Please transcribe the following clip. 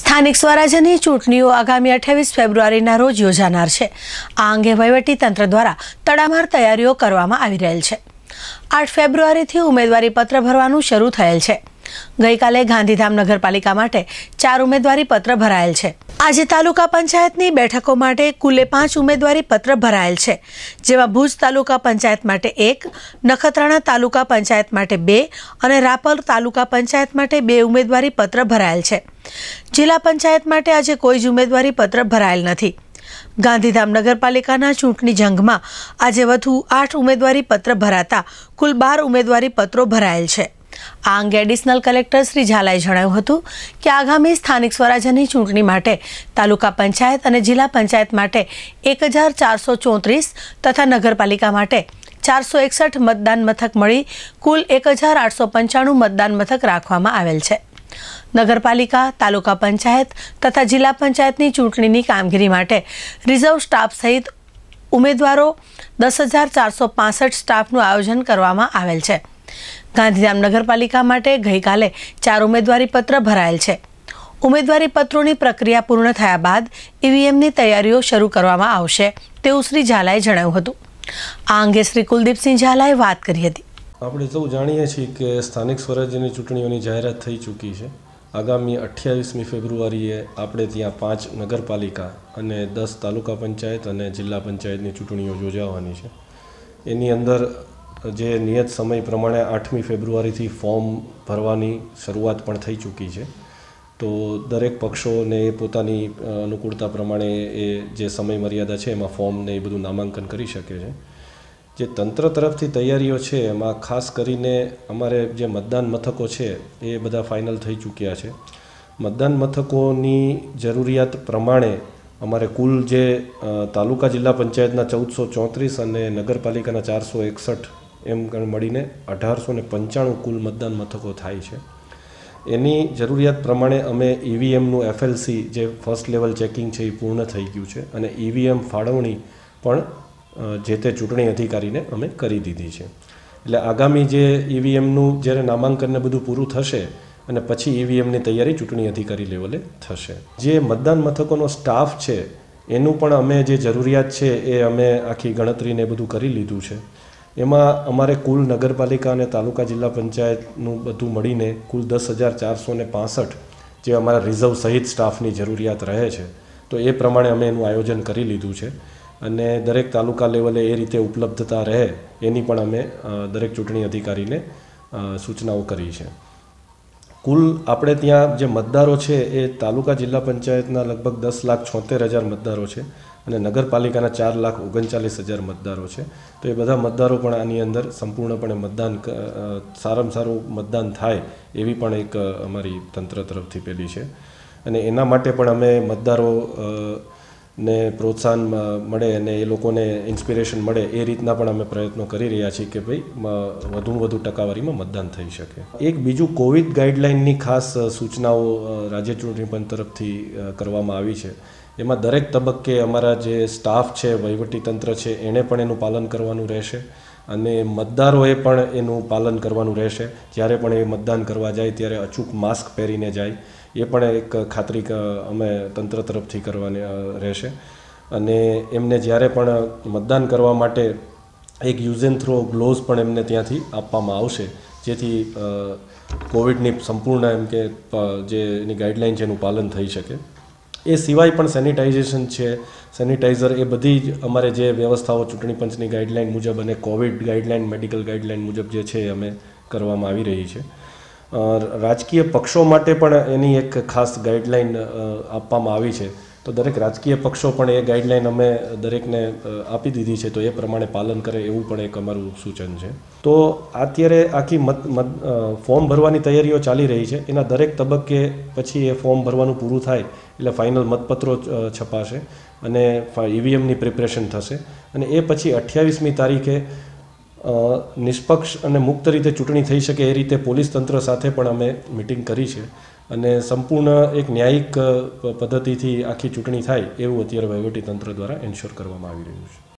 સ્થાનિક સ્વરાજ્યની ચૂંટણીઓ આગામી 28 ફેબ્રુઆરીના રોજ યોજાનાર છે। આ અંગે વહીવટીતંત્ર દ્વારા તડામાર તૈયારીઓ કરવામાં આવી રહેલ છે। 8 ફેબ્રુઆરીથી ઉમેદવારી પત્ર ભરવાનું શરૂ થયેલ છે। ગઈકાલે ગાંધીધામ નગરપાલિકા માટે 4 ઉમેદવારી પત્ર ભરાયેલ છે। આજે તાલુકા પંચાયતની બેઠકો માટે કુલે 5 ઉમેદવારી પત્ર ભરાયેલ છે, જેમાં ભુજ તાલુકા પંચાયત માટે 1, નખત્રાણા તાલુકા પંચાયત માટે 2 અને રાપર તાલુકા પંચાયત માટે 2 ઉમેદવારી પત્ર ભરાયેલ છે। જિલ્લા પંચાયત માટે આજે કોઈ જ ઉમેદવારી પત્ર ભરાયેલ નથી। ગાંધીધામ નગરપાલિકાના ચૂંટણી જંગમાં આજે વધુ 8 ઉમેદવારી પત્ર ભરાતા કુલ 12 ઉમેદવારી પત્રો ભરાયેલ છે। આ અંગે એડિશનલ કલેક્ટર શ્રી ઝાલાએ જણાવ્યું હતું કે આગામી સ્થાનિક સ્વરાજ્યની ચૂંટણી માટે તાલુકા પંચાયત અને જિલ્લા પંચાયત માટે 1434 તથા નગરપાલિકા માટે 461 મતદાન મથક મળી કુલ 1895 મતદાન મથક રાખવામાં આવેલ છે। નગરપાલિકા, તાલુકા પંચાયત તથા જિલ્લા પંચાયતની ચૂંટણીની કામગીરી માટે રિઝર્વ સ્ટાફ સહિત ઉમેદવારો 10,465 સ્ટાફનું આયોજન કરવામાં આવેલ છે। ગાંધીધામ નગરપાલિકા માટે ગઈકાલે 4 ઉમેદવારી પત્ર ભરાયેલ છે। ઉમેદવારી પત્રોની પ્રક્રિયા પૂર્ણ થયા બાદ ઈવીએમની તૈયારીઓ શરૂ કરવામાં આવશે તેવું શ્રી ઝાલાએ જણાવ્યું હતું। આ અંગે શ્રી કુલદીપસિંહ ઝાલાએ વાત કરી હતી। આપણે સૌ જાણીએ છીએ કે સ્થાનિક સ્વરાજ્યની ચૂંટણીઓની જાહેરાત થઈ ચૂકી છે। આગામી 28મી ફેબ્રુઆરીએ આપણે ત્યાં 5 નગરપાલિકા અને 10 તાલુકા પંચાયત અને જિલ્લા પંચાયતની ચૂંટણીઓ યોજાવાની છે। એની અંદર જે નિયત સમય પ્રમાણે 8મી ફેબ્રુઆરીથી ફોર્મ ભરવાની શરૂઆત પણ થઈ ચૂકી છે। તો દરેક પક્ષોને પોતાની અનુકૂળતા પ્રમાણે એ જે સમય મર્યાદા છે એમાં ફોર્મને એ બધું નામાંકન કરી શકે છે। જે તંત્ર તરફથી તૈયારીઓ છે એમાં ખાસ કરીને અમારે જે મતદાન મથકો છે એ બધા ફાઇનલ થઈ ચૂક્યા છે। મતદાન મથકોની જરૂરિયાત પ્રમાણે અમારે કુલ જે તાલુકા જિલ્લા પંચાયતના 1434 અને નગરપાલિકાના 461 એમ મળીને 1895 કુલ મતદાન મથકો થાય છે। એની જરૂરિયાત પ્રમાણે અમે ઈવીએમનું એફએલસી જે ફર્સ્ટ લેવલ ચેકિંગ છે એ પૂર્ણ થઈ ગયું છે અને ઈવીએમ ફાળવણી પણ જે તે ચૂંટણી અધિકારીને અમે કરી દીધી છે। એટલે આગામી જે ઈવીએમનું જ્યારે નામાંકનને બધું પૂરું થશે અને પછી ઈવીએમની તૈયારી ચૂંટણી અધિકારી લેવલે થશે। જે મતદાન મથકોનો સ્ટાફ છે એનું પણ અમે જે જરૂરિયાત છે એ અમે આખી ગણતરીને બધું કરી લીધું છે। એમાં અમારે કુલ નગરપાલિકા અને તાલુકા જિલ્લા પંચાયતનું બધું મળીને કુલ 10,465 જે અમારા રિઝર્વ સહિત સ્ટાફની જરૂરિયાત રહે છે। તો એ પ્રમાણે અમે એનું આયોજન કરી લીધું છે અને દરેક તાલુકા લેવલે એ રીતે ઉપલબ્ધતા રહે એની પણ અમે દરેક ચૂંટણી અધિકારીને સૂચનાઓ કરી છે। કુલ આપણે ત્યાં જે મતદારો છે એ તાલુકા જિલ્લા પંચાયતના લગભગ 10,76,000 મતદારો છે અને નગરપાલિકાના 4,39,000 મતદારો છે। તો એ બધા મતદારો પણ આની અંદર સંપૂર્ણપણે મતદાન સારામાં સારું મતદાન થાય એવી પણ એક અમારી તંત્ર તરફથી પેલી છે અને એના માટે પણ અમે મતદારો ને પ્રોત્સાહન મળે અને એ લોકોને ઇન્સ્પિરેશન મળે એ રીતના પણ અમે પ્રયત્નો કરી રહ્યા છીએ કે ભાઈ વધુમાં વધુ ટકાવારીમાં મતદાન થઈ શકે। એક બીજું કોવિડ ગાઈડલાઇનની ખાસ સૂચનાઓ રાજ્ય ચૂંટણી પંચ તરફથી કરવામાં આવી છે। એમાં દરેક તબક્કે અમારા જે સ્ટાફ છે, વહીવટીતંત્ર છે એણે પણ એનું પાલન કરવાનું રહેશે અને મતદારોએ પણ એનું પાલન કરવાનું રહેશે। જ્યારે પણ એ મતદાન કરવા જાય ત્યારે અચૂક માસ્ક પહેરીને જાય એ પણ એક ખાતરી અમે તંત્ર તરફથી કરવાની રહેશે અને એમને જ્યારે પણ મતદાન કરવા માટે એક યુઝ એન્ડ થ્રો ગ્લોવ્સ પણ એમને ત્યાંથી આપવામાં આવશે જેથી કોવિડની સંપૂર્ણ એમ કે જે એની ગાઈડલાઇન છે એનું પાલન થઈ શકે। એ સિવાય પણ સેનિટાઇઝેશન છે, સેનિટાઈઝર, એ બધી જ અમારે જે વ્યવસ્થાઓ ચૂંટણી પંચની ગાઈડલાઇન મુજબ અને કોવિડ ગાઈડલાઇન, મેડિકલ ગાઈડલાઇન મુજબ જે છે એ અમે કરવામાં આવી રહી છે। રાજકીય પક્ષો માટે પણ એની એક ખાસ ગાઈડલાઇન આપવામાં આવી છે। તો દરેક રાજકીય પક્ષો પણ એ ગાઈડલાઇન અમે દરેકને આપી દીધી છે તો એ પ્રમાણે પાલન કરે એવું પણ એક અમારું સૂચન છે। તો અત્યારે આખી ફોર્મ ભરવાની તૈયારીઓ ચાલી રહી છે। એના દરેક તબક્કે પછી એ ફોર્મ ભરવાનું પૂરું થાય એટલે ફાઇનલ મતપત્રો છપાશે અને ઈવીએમની પ્રિપરેશન થશે અને એ પછી 28મી તારીખે નિષ્પક્ષ અને મુક્ત રીતે ચૂંટણી થઈ શકે એ રીતે પોલીસ તંત્ર સાથે પણ અમે મિટિંગ કરી છે અને સંપૂર્ણ એક ન્યાયિક પદ્ધતિથી આખી ચૂંટણી થાય એવું અત્યારે વહીવટીતંત્ર દ્વારા એન્શ્યોર કરવામાં આવી રહ્યું છે।